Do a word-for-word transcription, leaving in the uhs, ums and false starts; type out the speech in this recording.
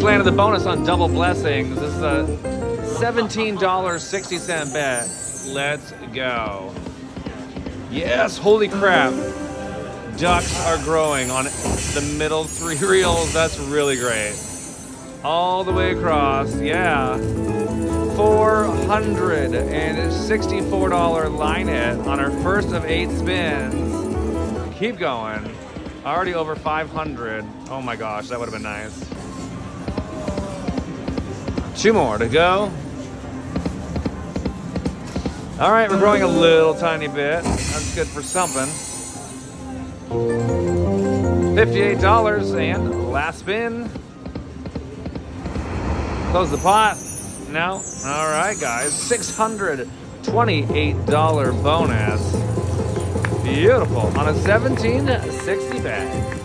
landed the bonus on double blessings. This is a seventeen dollars and sixty cents bet. Let's go. Yes, holy crap. Ducks are growing on the middle three reels. That's really great. All the way across, yeah. four hundred sixty-four dollar line hit on our first of eight spins. Keep going. Already over five hundred. Oh my gosh, that would have been nice. Two more to go. All right, we're growing a little tiny bit. That's good for something. fifty-eight dollars and last spin. Close the pot. No. All right, guys. six hundred twenty-eight dollar bonus. Beautiful. On a seventeen sixty bag.